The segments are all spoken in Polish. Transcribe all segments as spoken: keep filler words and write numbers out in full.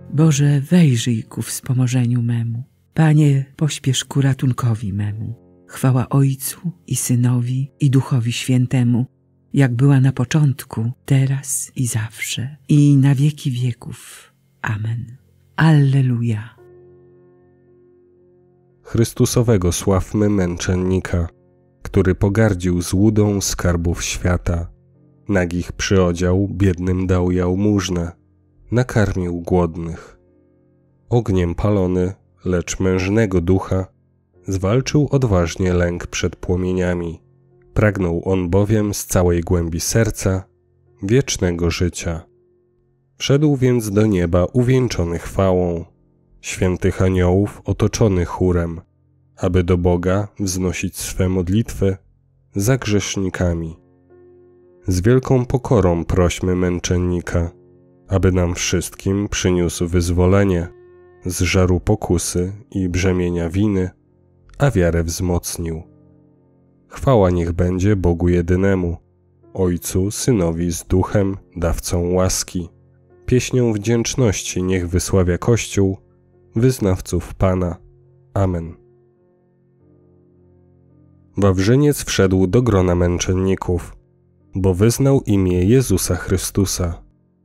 Boże, wejrzyj ku wspomożeniu memu. Panie, pośpiesz ku ratunkowi memu. Chwała Ojcu i Synowi i Duchowi Świętemu, jak była na początku, teraz i zawsze, i na wieki wieków. Amen. Alleluja. Chrystusowego sławmy męczennika, który pogardził złudą skarbów świata. Nagich przyodział, biednym dał jałmużnę, nakarmił głodnych. Ogniem palony, lecz mężnego ducha, zwalczył odważnie lęk przed płomieniami. Pragnął on bowiem z całej głębi serca wiecznego życia. Wszedł więc do nieba uwieńczony chwałą, świętych aniołów otoczony chórem, aby do Boga wznosić swe modlitwy za grzesznikami. Z wielką pokorą prośmy męczennika, aby nam wszystkim przyniósł wyzwolenie z żaru pokusy i brzemienia winy, a wiarę wzmocnił. Chwała niech będzie Bogu jedynemu, Ojcu, Synowi z Duchem, dawcą łaski. Pieśnią wdzięczności niech wysławia Kościół, wyznawców Pana. Amen. Wawrzyniec wszedł do grona męczenników, bo wyznał imię Jezusa Chrystusa.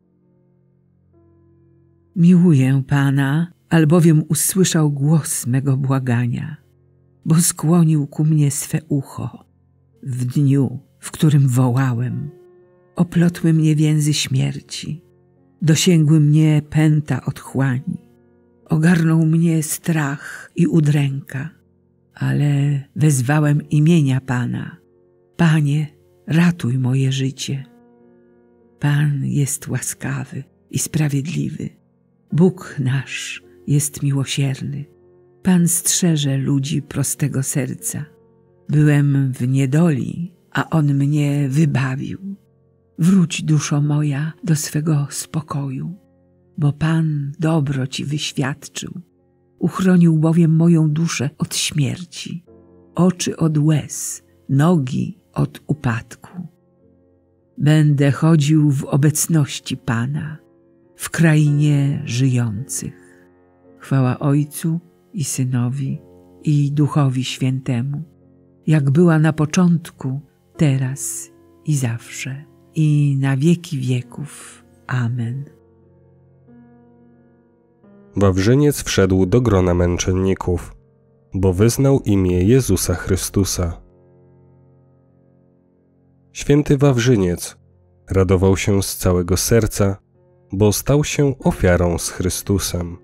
Miłuję Pana, albowiem usłyszał głos mego błagania, bo skłonił ku mnie swe ucho. W dniu, w którym wołałem, oplotły mnie więzy śmierci, dosięgły mnie pęta otchłani, ogarnął mnie strach i udręka, ale wezwałem imienia Pana. Panie, ratuj moje życie. Pan jest łaskawy i sprawiedliwy. Bóg nasz jest miłosierny. Pan strzeże ludzi prostego serca. Byłem w niedoli, a On mnie wybawił. Wróć, duszo moja, do swego spokoju, bo Pan dobro Ci wyświadczył. Uchronił bowiem moją duszę od śmierci, oczy od łez, nogi od upadku. Będę chodził w obecności Pana, w krainie żyjących. Chwała Ojcu i Synowi i Duchowi Świętemu, jak była na początku, teraz i zawsze, i na wieki wieków. Amen. Wawrzyniec wszedł do grona męczenników, bo wyznał imię Jezusa Chrystusa. Święty Wawrzyniec radował się z całego serca, bo stał się ofiarą z Chrystusem.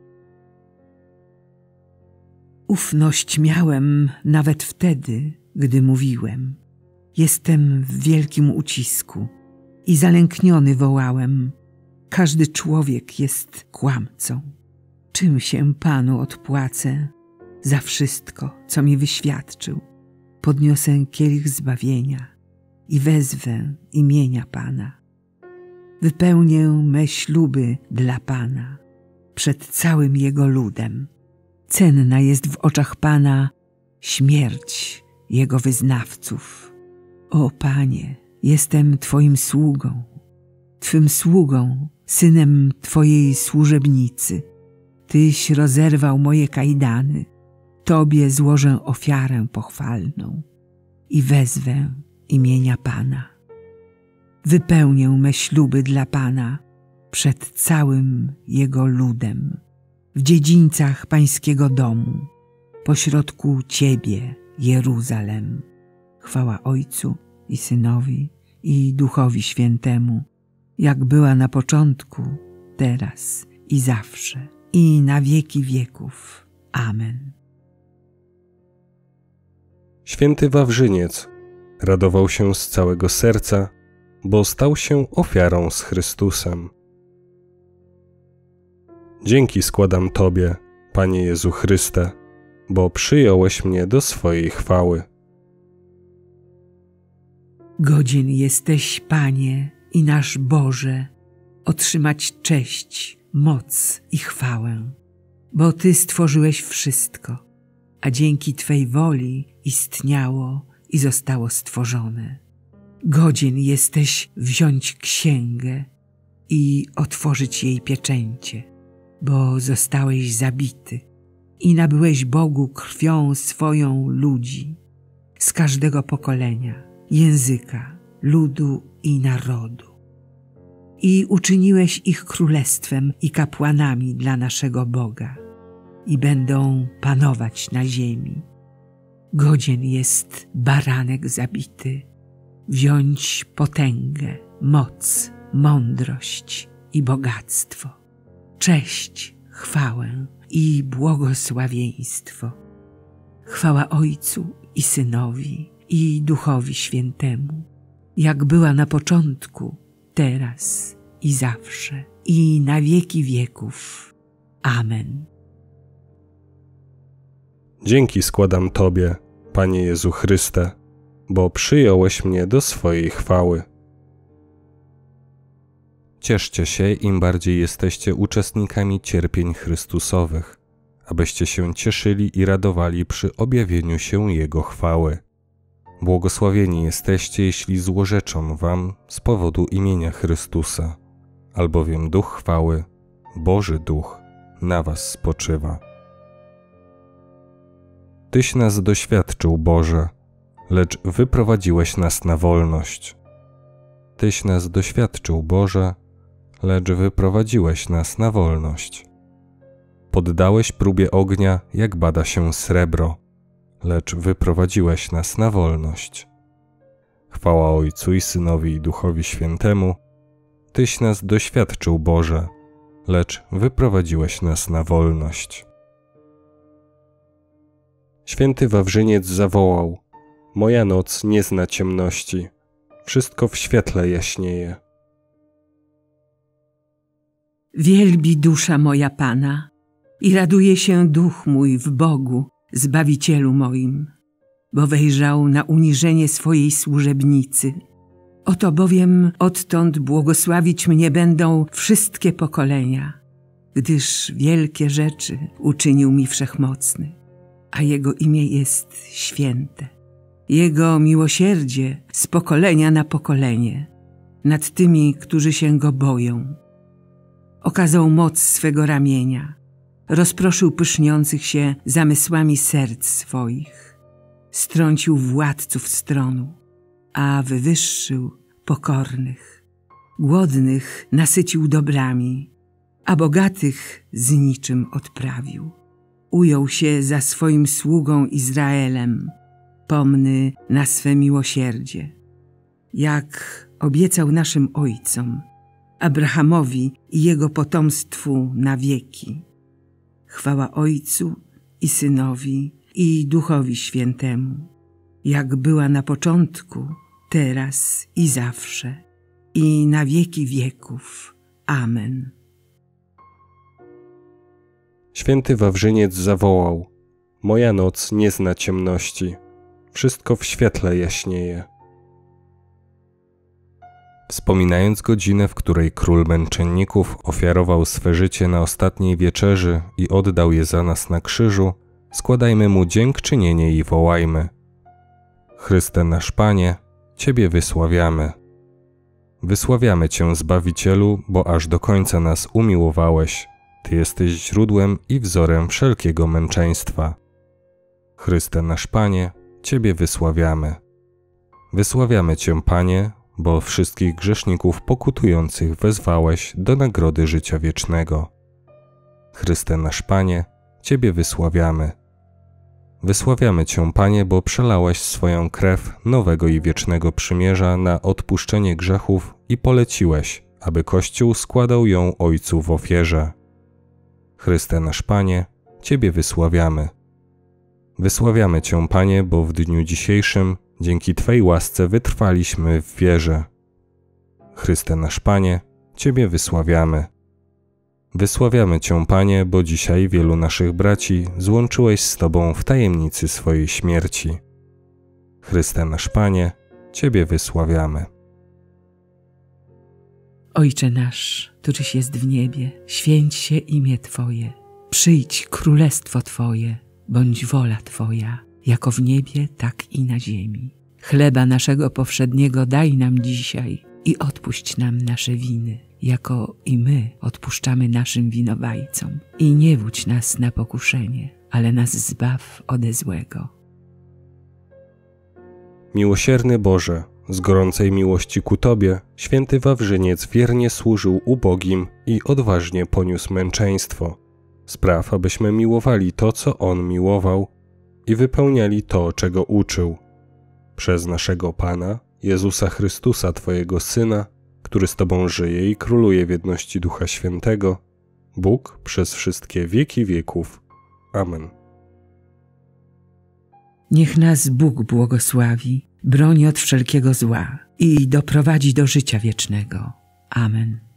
Ufność miałem nawet wtedy, gdy mówiłem: jestem w wielkim ucisku, i zalękniony wołałem: każdy człowiek jest kłamcą. Czym się Panu odpłacę za wszystko, co mi wyświadczył? Podniosę kielich zbawienia i wezwę imienia Pana. Wypełnię me śluby dla Pana przed całym Jego ludem. Cenna jest w oczach Pana śmierć Jego wyznawców. O Panie, jestem Twoim sługą, Twym sługą, synem Twojej służebnicy. Tyś rozerwał moje kajdany, Tobie złożę ofiarę pochwalną i wezwę imienia Pana. Wypełnię me śluby dla Pana przed całym Jego ludem, w dziedzińcach Pańskiego domu, pośrodku Ciebie, Jeruzalem. Chwała Ojcu i Synowi i Duchowi Świętemu, jak była na początku, teraz i zawsze, i na wieki wieków. Amen. Święty Wawrzyniec radował się z całego serca, bo stał się ofiarą z Chrystusem. Dzięki składam Tobie, Panie Jezu Chryste, bo przyjąłeś mnie do swojej chwały. Godzien jesteś, Panie i nasz Boże, otrzymać cześć, moc i chwałę, bo Ty stworzyłeś wszystko, a dzięki Twej woli istniało i zostało stworzone. Godzien jesteś wziąć księgę i otworzyć jej pieczęcie. bo zostałeś zabity i nabyłeś Bogu krwią swoją ludzi z każdego pokolenia, języka, ludu i narodu. I uczyniłeś ich królestwem i kapłanami dla naszego Boga i będą panować na ziemi. Godzien jest baranek zabity, wziąć potęgę, moc, mądrość i bogactwo, cześć, chwałę i błogosławieństwo. Chwała Ojcu i Synowi i Duchowi Świętemu, jak była na początku, teraz i zawsze, i na wieki wieków. Amen. Dzięki składam Tobie, Panie Jezu Chryste, bo przyjąłeś mnie do swojej chwały. Cieszcie się, im bardziej jesteście uczestnikami cierpień Chrystusowych, abyście się cieszyli i radowali przy objawieniu się Jego chwały. Błogosławieni jesteście, jeśli złorzeczą wam z powodu imienia Chrystusa, albowiem Duch chwały, Boży Duch, na was spoczywa. Tyś nas doświadczył, Boże, lecz wyprowadziłeś nas na wolność. Tyś nas doświadczył, Boże, lecz wyprowadziłeś nas na wolność. Poddałeś próbie ognia, jak bada się srebro, lecz wyprowadziłeś nas na wolność. Chwała Ojcu i Synowi i Duchowi Świętemu, Tyś nas doświadczył, Boże, lecz wyprowadziłeś nas na wolność. Święty Wawrzyniec zawołał: moja noc nie zna ciemności, wszystko w świetle jaśnieje. Wielbi dusza moja Pana i raduje się duch mój w Bogu, Zbawicielu moim, bo wejrzał na uniżenie swojej służebnicy. Oto bowiem odtąd błogosławić mnie będą wszystkie pokolenia, gdyż wielkie rzeczy uczynił mi Wszechmocny, a Jego imię jest święte. Jego miłosierdzie z pokolenia na pokolenie nad tymi, którzy się Go boją. Okazał moc swego ramienia, rozproszył pyszniących się zamysłami serc swoich, strącił władców stronu, a wywyższył pokornych. Głodnych nasycił dobrami, a bogatych z niczym odprawił. Ujął się za swoim sługą Izraelem, pomny na swe miłosierdzie, jak obiecał naszym ojcom, Abrahamowi i jego potomstwu na wieki. Chwała Ojcu i Synowi i Duchowi Świętemu, jak była na początku, teraz i zawsze, i na wieki wieków. Amen. Święty Wawrzyniec zawołał: moja noc nie zna ciemności, wszystko w świetle jaśnieje. Wspominając godzinę, w której król męczenników ofiarował swe życie na ostatniej wieczerzy i oddał je za nas na krzyżu, składajmy Mu dziękczynienie i wołajmy: Chryste nasz Panie, Ciebie wysławiamy. Wysławiamy Cię, Zbawicielu, bo aż do końca nas umiłowałeś. Ty jesteś źródłem i wzorem wszelkiego męczeństwa. Chryste nasz Panie, Ciebie wysławiamy. Wysławiamy Cię, Panie, bo wszystkich grzeszników pokutujących wezwałeś do nagrody życia wiecznego. Chryste nasz Panie, Ciebie wysławiamy. Wysławiamy Cię, Panie, bo przelałeś swoją krew nowego i wiecznego przymierza na odpuszczenie grzechów i poleciłeś, aby Kościół składał ją Ojcu w ofierze. Chryste nasz Panie, Ciebie wysławiamy. Wysławiamy Cię, Panie, bo w dniu dzisiejszym dzięki Twej łasce wytrwaliśmy w wierze. Chryste nasz Panie, Ciebie wysławiamy. Wysławiamy Cię, Panie, bo dzisiaj wielu naszych braci złączyłeś z Tobą w tajemnicy swojej śmierci. Chryste nasz Panie, Ciebie wysławiamy. Ojcze nasz, któryś jest w niebie, święć się imię Twoje. Przyjdź królestwo Twoje, bądź wola Twoja, jako w niebie, tak i na ziemi. Chleba naszego powszedniego daj nam dzisiaj i odpuść nam nasze winy, jako i my odpuszczamy naszym winowajcom. I nie wódź nas na pokuszenie, ale nas zbaw ode złego. Miłosierny Boże, z gorącej miłości ku Tobie, święty Wawrzyniec wiernie służył ubogim i odważnie poniósł męczeństwo. Spraw, abyśmy miłowali to, co On miłował i wypełniali to, czego uczył. Przez naszego Pana, Jezusa Chrystusa, Twojego Syna, który z Tobą żyje i króluje w jedności Ducha Świętego, Bóg przez wszystkie wieki wieków. Amen. Niech nas Bóg błogosławi, broni od wszelkiego zła i doprowadzi do życia wiecznego. Amen.